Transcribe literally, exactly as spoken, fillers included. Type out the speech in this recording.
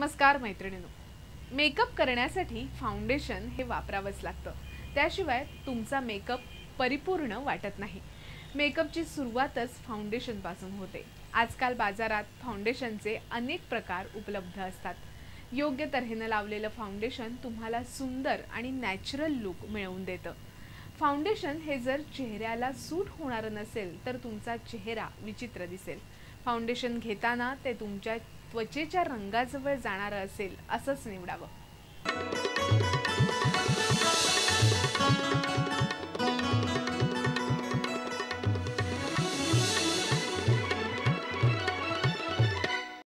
नमस्कार मैत्रिणींनो, मेकअप करण्यासाठी फाउंडेशन हे वापरावंच लागतं। त्याशिवाय तुमचा मेकअप परिपूर्ण वाटत नाही। मेकअपची सुरुवातच फाउंडेशन पासून होते। आजकाल बाजारात फाउंडेशनचे अनेक प्रकार उपलब्ध असतात। योग्य तऱ्हेने लावलेलं फाउंडेशन तुम्हाला सुंदर आणि नॅचरल लुक मिळवून देतं। फाउंडेशन हे जर चेहऱ्याला सूट होणार नसेल तर तुमचा चेहरा विचित्र दिसेल। फाउंडेशन घेताना ते तुमच्या त्वचेच्या रंगाजवळ जाणार असेल असंच निवडावं।